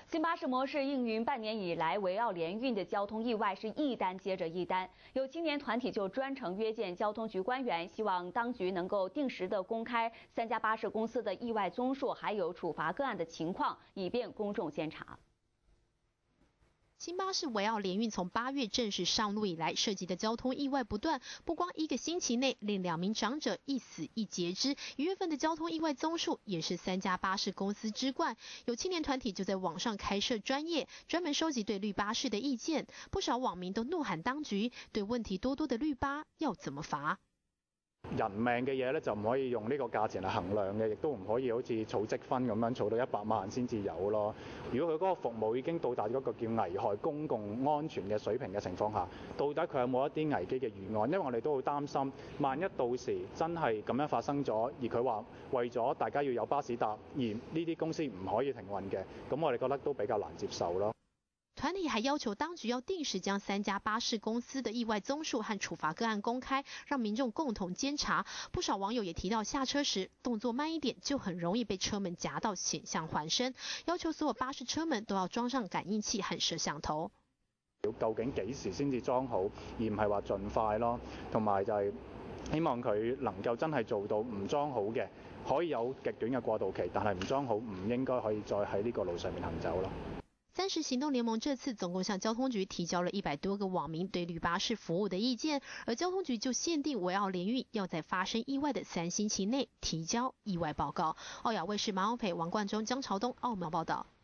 新巴士模式应运半年以来，维奥联运的交通意外是一单接着一单。有青年团体就专程约见交通局官员，希望当局能够定时的公开3家巴士公司的意外宗数，还有处罚个案的情况，以便公众监察。 新巴士维奥联运从8月正式上路以来，涉及的交通意外不断，不光1个星期内令2名长者一死一截肢，1月份的交通意外宗数也是3家巴士公司之冠。有青年团体就在网上开设专页，专门收集对绿巴士的意见。不少网民都怒喊当局对问题多多的绿巴要怎么罚。 人命嘅嘢咧就唔可以用呢個價錢嚟衡量嘅，亦都唔可以好似儲積分咁樣儲到100萬先至有咯。如果佢嗰個服務已經到達嗰個叫危害公共安全嘅水平嘅情況下，到底佢有冇一啲危機嘅預案？因為我哋都好擔心，萬一到時真係咁樣發生咗，而佢話為咗大家要有巴士搭，而呢啲公司唔可以停運嘅，咁我哋覺得都比較難接受咯。 团体还要求当局要定时将3家巴士公司的意外宗数和处罚个案公开，让民众共同监察。不少網友也提到，下車時動作慢一點，就很容易被車門夾到險象環生。要求所有巴士車門都要裝上感應器和攝像頭。 究竟幾時先至裝好，而唔係話盡快咯。同埋就係希望佢能夠真係做到唔裝好嘅，可以有極短嘅過渡期，但係唔裝好唔應該可以再喺呢個路上面行走咯。 30行動聯盟這次總共向交通局提交了100多個網民對綠巴士服務的意見，而交通局就限定維奧聯運要在發生意外的3星期內提交意外報告。奧亞衛視馬永培、王冠中、江朝東澳門報道。